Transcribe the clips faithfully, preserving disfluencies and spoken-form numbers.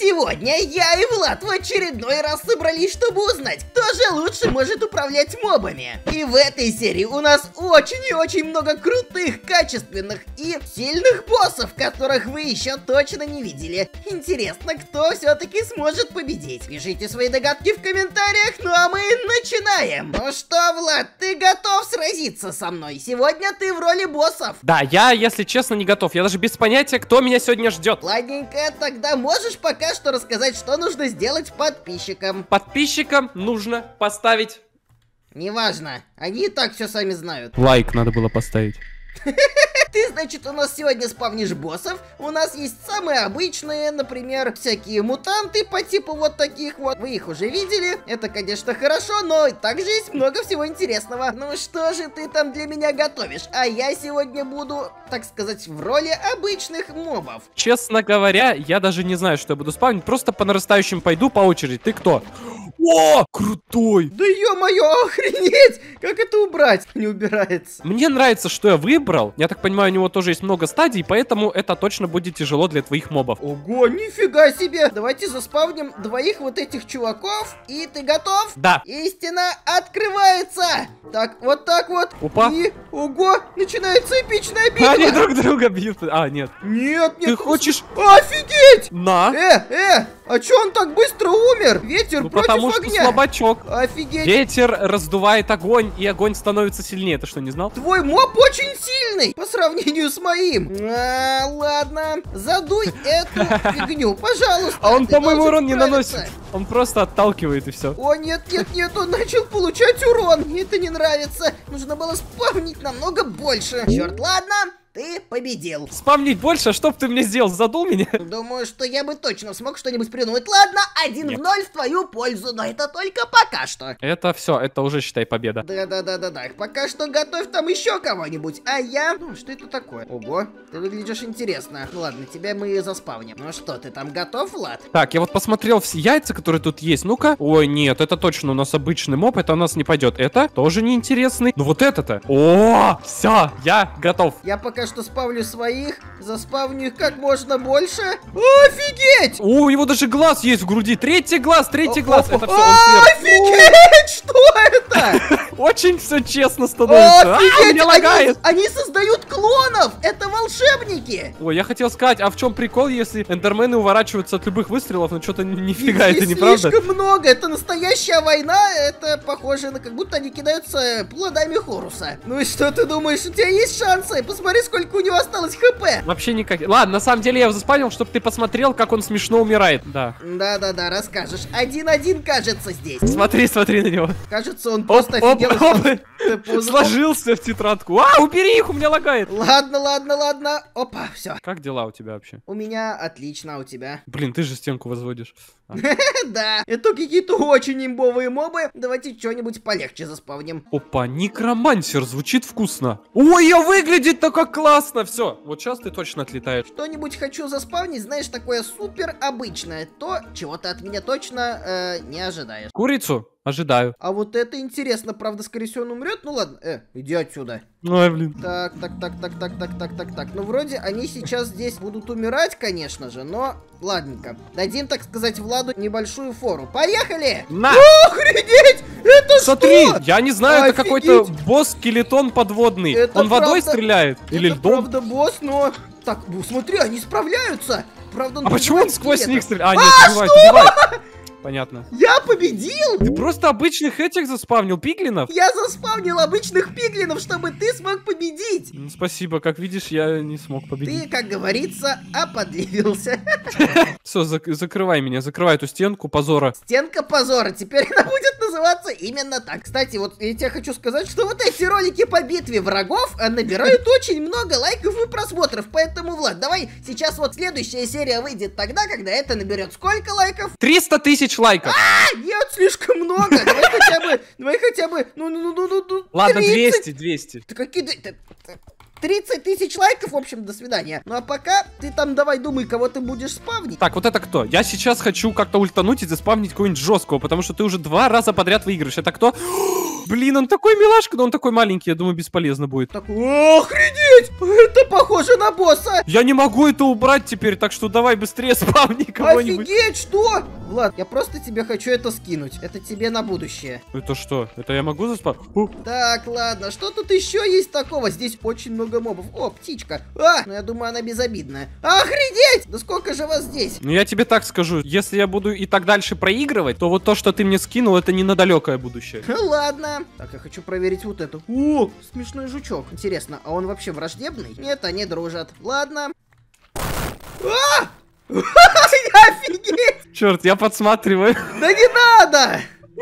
Сегодня я и Влад в очередной раз собрались, чтобы узнать, кто же лучше может управлять мобами. И в этой серии у нас очень и очень много крутых, качественных и сильных боссов, которых вы еще точно не видели. Интересно, кто все-таки сможет победить? Пишите свои догадки в комментариях, ну а мы начинаем. Ну что, Влад, ты готов сразиться со мной? Сегодня ты в роли боссов. Да, я, если честно, не готов. Я даже без понятия, кто меня сегодня ждет. Ладненько, тогда можешь пока что рассказать, что нужно сделать подписчикам? Подписчикам нужно поставить... Неважно, они и так все сами знают. Лайк надо было поставить. Ты, значит, у нас сегодня спавнишь боссов. У нас есть самые обычные, например, всякие мутанты по типу вот таких вот. Вы их уже видели. Это, конечно, хорошо, но также есть много всего интересного. Ну что же ты там для меня готовишь? А я сегодня буду, так сказать, в роли обычных мобов. Честно говоря, я даже не знаю, что я буду спавнить. Просто по нарастающим пойду по очереди. Ты кто? О, крутой! Да ё-моё, охренеть! Как это убрать? Не убирается. Мне нравится, что я выбрал. Я так понимаю, у него тоже есть много стадий, поэтому это точно будет тяжело для твоих мобов. Ого, нифига себе! Давайте заспавним двоих вот этих чуваков. И ты готов? Да. Истина открывается! Так, вот так вот. Опа. И, ого, начинается эпичная битва. Они друг друга бьют. А, нет. Нет, нет. Ты хочешь... Офигеть! На. Э, э, а чё он так быстро умер? Ветер Ну, против потому что огня. слабачок. Офигеть. Ветер раздувает огонь, и огонь становится сильнее. Ты что, не знал? Твой моб очень сильный по сравнению с моим. А, ладно, задуй эту фигню, пожалуйста. А он, Ты по-моему, должен урон не справиться. наносит. Он просто отталкивает, и все. О, нет, нет, нет, он начал получать урон. Мне это не нравится. Нужно было спавнить намного больше. Черт, ладно. Ты победил. Спамнить больше? А что б ты мне сделал? Задул меня? Думаю, что я бы точно смог что-нибудь придумать. Ладно, один Нет. в ноль в твою пользу, но это только пока что. Это все, это уже, считай, победа. Да-да-да-да-да. Пока что готовь там еще кого-нибудь. А я... Ну, что это такое? Ого, ты выглядишь интересно. Ну ладно, тебя мы заспавним. Ну что, ты там готов, Влад? Так, я вот посмотрел все яйца, которые тут есть. Ну-ка. Ой, нет, это точно у нас обычный моб, это у нас не пойдет. Это тоже неинтересный. Ну вот это-то. О, все, я готов. Я пока что спавлю своих, заспавню их как можно больше. Офигеть! О, у него даже глаз есть в груди. Третий глаз, третий глаз. Это все, он О, сверху. офигеть! Что это? Очень все честно становится. А, Офигеть! меня Они, лагает. они создают клонов! Это волшебники! Ой, я хотел сказать, а в чем прикол, если эндермены уворачиваются от любых выстрелов? Ну что-то нифига, Их это неправда. слишком много, это настоящая война, это похоже на как будто они кидаются плодами Хоруса. Ну и что ты думаешь, у тебя есть шансы? Посмотри, сколько у него осталось хп. Вообще никак. Ладно, на самом деле я его заспанил, чтобы ты посмотрел, как он смешно умирает. Да. Да-да-да, расскажешь. Один-один, кажется, здесь. Смотри, смотри на него. Кажется, он Оп, просто оп, офигел. оп. что- Сложился в тетрадку. А, убери их, у меня лагает. Ладно, ладно, ладно. Опа, все. Как дела у тебя вообще? У меня отлично, а у тебя? Блин, ты же стенку возводишь. А. Да, это какие-то очень имбовые мобы. Давайте что-нибудь полегче заспавним. Опа, некромансер, звучит вкусно. Ой, я выглядит-то как классно. Все, вот сейчас ты точно отлетаешь. Что-нибудь хочу заспавнить, знаешь, такое супер обычное. То, чего ты от меня точно э, не ожидаешь. Курицу? Ожидаю. А вот это интересно, правда, скорее всего, он умрет? Ну ладно, э, иди отсюда. Ой, блин. Так, так, так, так, так, так, так, так, так. Ну, вроде они сейчас здесь будут умирать, конечно же, но ладненько. Дадим, так сказать, Владу небольшую фору. Поехали! На! Охренеть! Это Смотри, что? я не знаю, это Офигеть! какой-то босс-скелетон подводный. Это Он водой правда- стреляет? Или Это льдом? правда босс, но... Так, ну, смотри, они справляются! Правда, он А почему он убивает сквозь них скелетов. стреляет? А, нет, А, убивает, убивает. Понятно. Я победил! Ты просто обычных этих заспавнил, пиглинов? Я заспавнил обычных пиглинов, чтобы ты смог победить! Ну, спасибо, как видишь, я не смог победить. Ты, как говорится, оподливился. Все, закрывай меня, закрывай эту стенку позора. Стенка позора, теперь она будет называться именно так. Кстати, вот я тебе хочу сказать, что вот эти ролики по битве врагов а, набирают очень много лайков и просмотров. Поэтому, Влад, давай сейчас вот следующая серия выйдет тогда, когда это наберет сколько лайков? триста тысяч лайков. А, нет, слишком много. Давай хотя бы, давай хотя бы, ну, ну, ну, ну, ну, Ладно, тридцать. двести, двести. Ты какие... ты- ты- тридцать тысяч лайков, в общем, до свидания. Ну а пока ты там давай думай, кого ты будешь спавнить. Так, вот это кто? Я сейчас хочу как-то ультануть и заспавнить какого-нибудь жесткого, потому что ты уже два раза подряд выигрываешь. Это кто? Блин, он такой милашка, но он такой маленький, я думаю, бесполезно будет. Так, охренеть! Это похоже на босса! Я не могу это убрать теперь, так что давай быстрее спавни кого-нибудь. Офигеть, что? Влад, я просто тебе хочу это скинуть. Это тебе на будущее. Это что? Это я могу заспать? Так, ладно, что тут еще есть такого? Здесь очень много мобов. О, птичка. А, ну я думаю, она безобидная. Охренеть! Да сколько же вас здесь? Ну я тебе так скажу, если я буду и так дальше проигрывать, то вот то, что ты мне скинул, это не на далекое будущее. Ладно. Так, я хочу проверить вот это. О, смешной жучок. Интересно, а он вообще враждебный? Нет, они дружат. Ладно. А! Офигеть! Черт, я подсматриваю. Да не надо!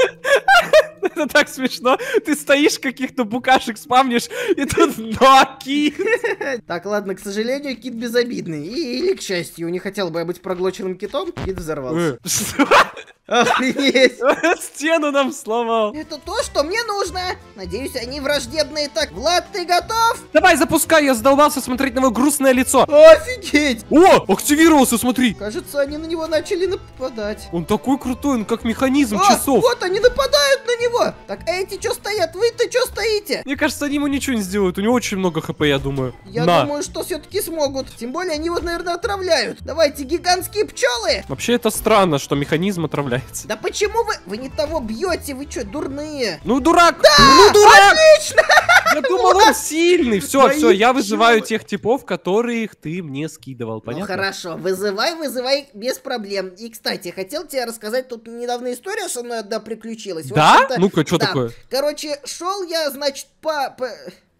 Это так смешно. Ты стоишь, каких-то букашек спавнишь, и тут да, кит. Так, ладно, к сожалению, кит безобидный. И, или, к счастью, не хотел бы я быть проглоченным китом, кит взорвался. Что? Охренеть! Стену нам сломал. Это то, что мне нужно. Надеюсь, они враждебные. Так, Влад, ты готов? Давай, запускай, я задолбался смотреть на его грустное лицо. Офигеть! О, активировался, смотри. Кажется, они на него начали нападать. Он такой крутой, он как механизм О, часов. вот они нападают на него. Так, а эти что стоят? Вы-то что стоите? Мне кажется, они ему ничего не сделают. У него очень много хп, я думаю. Я На. думаю, что все-таки смогут. Тем более, они его, наверное, отравляют. Давайте, гигантские пчелы. Вообще, это странно, что механизм отравляется. Да почему вы... Вы не того бьете, вы что, дурные? Ну, дурак! Да! Ну, дурак! Отлично! Я думал, он сильный. Все, Мои все, я вызываю пчелы. тех типов, которых ты мне скидывал. Понятно? Ну хорошо, вызывай, вызывай, без проблем. И, кстати, хотел тебе рассказать, тут недавно история со мной одна приключилась. В Да? общем-то, Ну-ка, что да. такое? Короче, шел я, значит, по... по...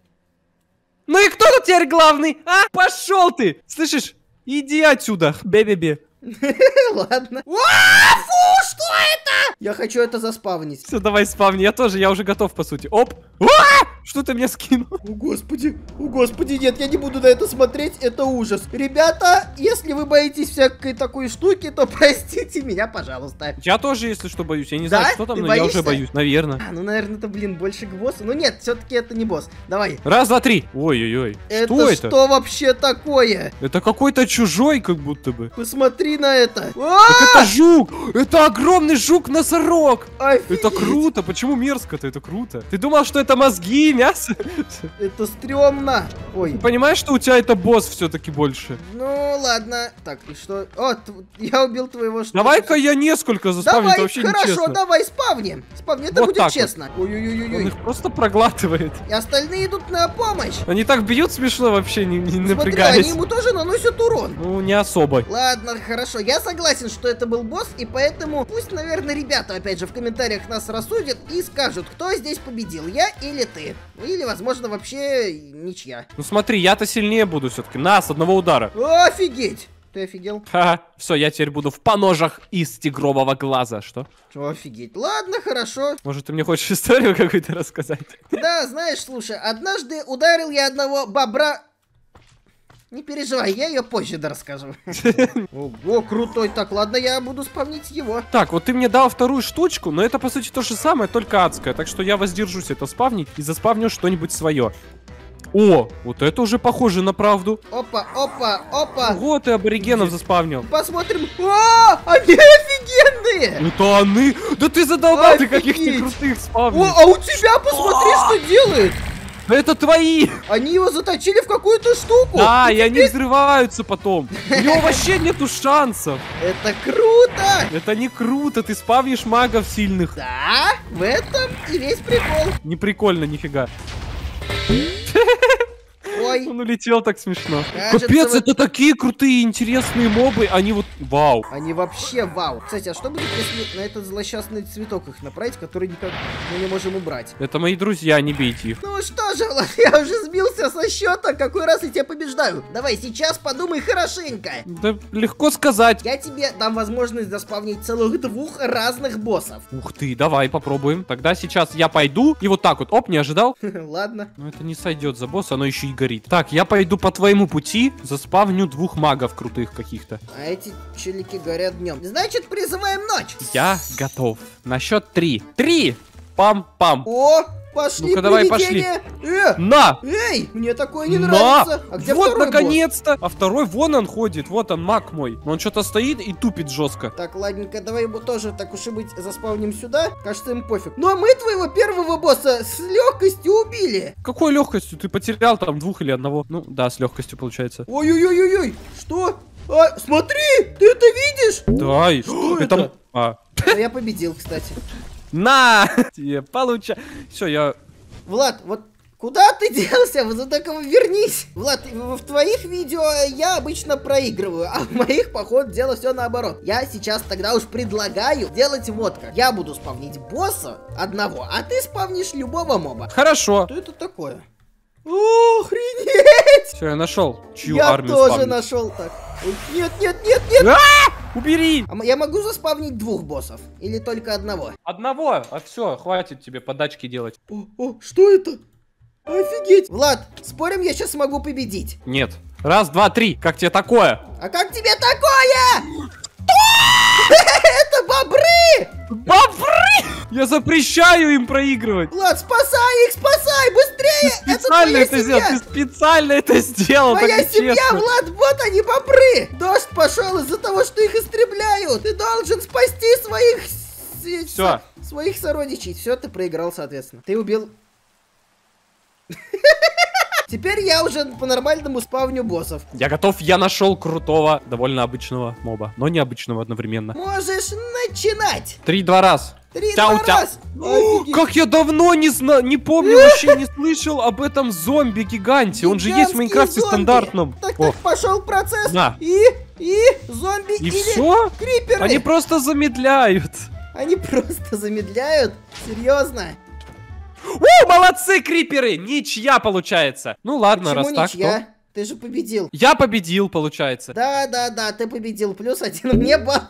Ну и кто тут теперь главный? А? Пошел ты! Слышишь? Иди отсюда, бе-бе-бе. Ладно. О, фу, что это? Я хочу это заспавнить. Все, давай спавни, я тоже, я уже готов, по сути. Оп! А! Что ты мне скинул? О, господи, о, господи, нет, я не буду на это смотреть, это ужас. Ребята, если вы боитесь всякой такой штуки, то простите меня, пожалуйста. Я тоже, если что, боюсь. Я не Да? знаю, что там, Ты но я боишься? уже боюсь, наверное. А, ну, наверное, это, блин, больше к боссу. Ну нет, все-таки это не босс. Давай. Раз, два, три. Ой-ой-ой. Это Что это? что вообще такое? Это какой-то чужой, как будто бы. Посмотри на это. Так это жук! Это огромный жук-носорог! Офигеть. Это круто! Почему мерзко-то? Это круто. Ты думал, что это мозги и мясо? Это стрёмно. Ой. Ты понимаешь, что у тебя это босс все-таки больше? Ну ладно. Так, и что? О, т- я убил твоего что? Давай-ка я несколько заспавню, это Давай, вообще хорошо, нечестно. давай, спавни. Спавни, это Вот будет так вот. честно. Он Ой-ой-ой-ой. их просто проглатывает. И остальные идут на помощь. Они так бьют смешно вообще, не, не Смотри, напрягаясь. они ему тоже наносят урон. Ну, не особо. Ладно, хорошо, я согласен, что это был босс, и поэтому пусть, наверное, ребята, опять же, в комментариях нас рассудят и скажут, кто здесь победил, я или ты. Или, возможно, вообще ничья. Ну смотри, я-то сильнее буду все-таки. На, с одного удара. Офигеть! Ты офигел? Ха, все, я теперь буду в поножах из тигрового глаза. Что? Офигеть. Ладно, хорошо. Может, ты мне хочешь историю какую-то рассказать? Да, знаешь, слушай, однажды ударил я одного бобра... Не переживай, я ее позже дорасскажу. Ого, крутой. Так, ладно, я буду спавнить его. Так, вот ты мне дал вторую штучку, но это, по сути, то же самое, только адское. Так что я воздержусь это спавнить и заспавню что-нибудь свое. О, вот это уже похоже на правду. Опа, опа, опа. Ого, ты аборигенов заспавнил. Посмотрим. О, они офигенные! Это они? Да ты задолбал, ты Офигеть. каких-то крутых О, спавнил. а у тебя, посмотри, что делает. Это твои! Они его заточили в какую-то штуку. Да, и они взрываются потом. У него вообще нету шансов. Это круто. Это не круто, ты спавнишь магов сильных. Да, в этом и весь прикол. Не прикольно, нифига. Ой, Он улетел так смешно. Кажется, Капец, вот- это такие крутые, интересные мобы. Они вот... Вау. они вообще вау. Кстати, а что будет, если на этот злосчастный цветок их направить, который никак мы не можем убрать? Это мои друзья, не бейте их. Ну что же, Влад, я уже сбился со счета, какой раз я тебя побеждаю. Давай, сейчас подумай хорошенько. Да легко сказать. Я тебе дам возможность заспавнить целых двух разных боссов. Ух ты, давай попробуем. Тогда сейчас я пойду и вот так вот. Оп, не ожидал. Ладно. Но это не сойдет за босса, оно еще и горит. Так, я пойду по твоему пути, заспавню двух магов крутых каких-то. А эти челики горят днем. Значит, призываем ночь. Я готов. На счет три. Три! Пам-пам. О, Пошли, Ну-ка, давай, привидения. Э, На! эй, мне такое не На! нравится. А где Вот, второй наконец-то! А второй вон он ходит, вот он, маг мой. Он что-то стоит и тупит жестко. босс? Так, ладненько, давай его тоже, так уж и быть, заспавним сюда. Кажется, им пофиг. Ну, а мы твоего первого босса с легкостью убили. Какой легкостью? Ты потерял там двух или одного? Ну, да, с легкостью получается. Ой-ой-ой-ой, что? А, смотри, ты это видишь? Дай! Что это... это? А. А я победил, кстати. На! Тебе получай. Все, я... Влад, вот куда ты делся? Вот так вернись. Влад, в, в твоих видео я обычно проигрываю, а в моих, походу, дело все наоборот. Я сейчас тогда уж предлагаю делать вот как. Я буду спавнить босса одного, а ты спавнишь любого моба. Хорошо. Что это такое? Охренеть! Все, я нашел, чью Я армию тоже спавнить. нашел так. Ой, нет, нет, нет, нет. А! Убери! А я могу заспавнить двух боссов? Или только одного? Одного, а все, хватит тебе подачки делать. О, о, что это? Офигеть! Влад, спорим, я сейчас смогу победить? Нет. Раз, два, три. Как тебе такое? А как тебе такое? Это бобры! Бобры! Я запрещаю им проигрывать. Влад, спасай их, спасай, быстрее! Ты специально это это сделал, ты специально это сделал, Моя так семья, честно. Влад, вот они, бобры! Дождь пошел из-за того, что их истребляют! Ты должен спасти своих... Всё. Своих сородичей. Все, ты проиграл, соответственно. Ты убил... Теперь я уже по-нормальному спавню боссов. Я готов, я нашел крутого, довольно обычного моба, но необычного одновременно. Можешь начинать! Три-два раз. Три Тяу, два тяу. раз! О, Офигеть. как я давно не знаю, не помню, вообще не слышал об этом зомби-гиганте. Он же есть в Гигантские Майнкрафте зомби. стандартном. Так, О, так, пошел процесс. На. И, и, зомби и или все? криперы. Они просто замедляют. Они просто замедляют? Серьезно? У, молодцы, криперы! Ничья получается. Ну ладно, Почему раз так, ничья? то... Ты же победил. Я победил, получается. Да, да, да, ты победил. Плюс один мне балл.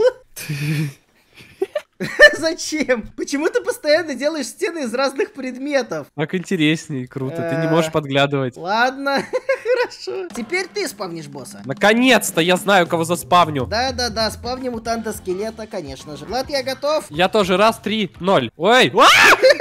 Зачем? Почему ты постоянно делаешь стены из разных предметов? Так интереснее, круто. Ты не можешь подглядывать. Ладно, хорошо. Теперь ты спавнишь босса. Наконец-то я знаю, кого заспавню. Да, да, да, спавни мутанта скелета, конечно же. Влад, я готов. Я тоже раз, три, ноль. Ой! А!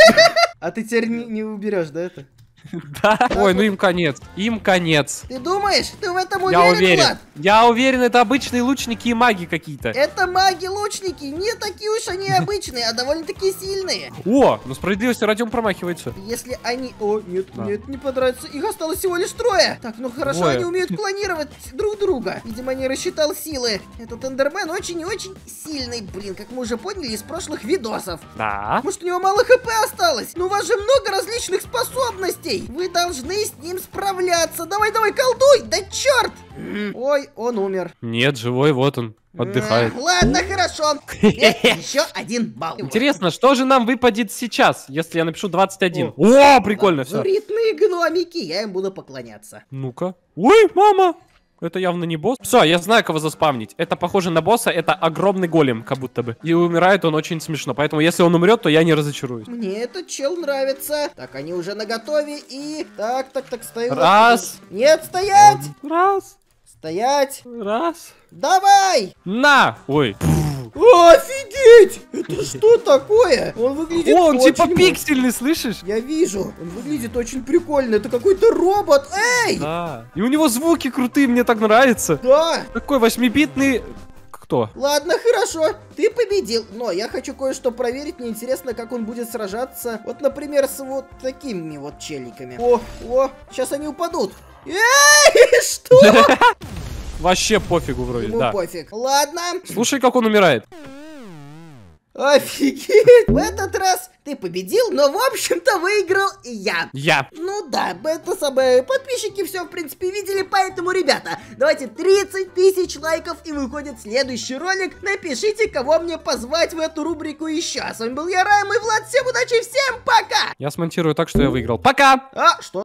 А ты теперь не, не уберешь, да, это? Да. Ой, ну им конец. Им конец. Ты думаешь? Ты в этом уверен, Я уверен. Влад? Я уверен, это обычные лучники и маги какие-то. Это маги-лучники, не такие уж они обычные, а довольно-таки сильные. О, ну справедливости ради он промахивается. Если они... О, нет, Да. мне это не понравится. Их осталось всего лишь трое. Так, ну хорошо, Двое. они умеют клонировать друг друга. Видимо, не рассчитал силы. Этот эндермен очень и очень сильный, блин, как мы уже поняли из прошлых видосов. Да. Может, у него мало хп осталось? Но у вас же много различных способностей. Вы должны с ним справляться. Давай, давай, колдуй! Да черт! Ой, он умер. Нет, живой, вот он. Отдыхает. М, Ладно, хорошо. Теперь еще один балл. Интересно, что же нам выпадет сейчас, если я напишу двадцать один? О, прикольно все. Фаворитные гномики, я им буду поклоняться. Ну-ка. Ой, мама! Это явно не босс. Все, я знаю, кого заспавнить. Это похоже на босса, это огромный голем, как будто бы. И умирает он очень смешно. Поэтому, если он умрет, то я не разочаруюсь. Мне этот чел нравится. Так, они уже наготове и... Так, так, так, стоим. Раз. Нет, стоять! Раз. Стоять! Раз. Давай! На! Ой. О, офигеть! Это что такое? Он выглядит О, он очень типа мо- пиксельный, слышишь? Я вижу. Он выглядит очень прикольно. Это какой-то робот. Эй! Да. И у него звуки крутые, мне так нравится. Да! Такой восьмибитный... Кто? Ладно, хорошо, ты победил, но я хочу кое-что проверить, мне интересно, как он будет сражаться, вот, например, с вот такими вот челиками. О, о, сейчас они упадут. Эй, что? Вообще пофигу вроде, Ему да. пофиг. Ладно, Слушай, как он умирает. офигеть. В этот раз ты победил, но, в общем-то, выиграл я. Я. Ну да, это самое, подписчики все, в принципе, видели, поэтому, ребята, давайте тридцать тысяч лайков и выходит следующий ролик. Напишите, кого мне позвать в эту рубрику еще. С вами был я, Райм и Влад, всем удачи, всем пока! Я смонтирую так, что я выиграл. Пока! А, что?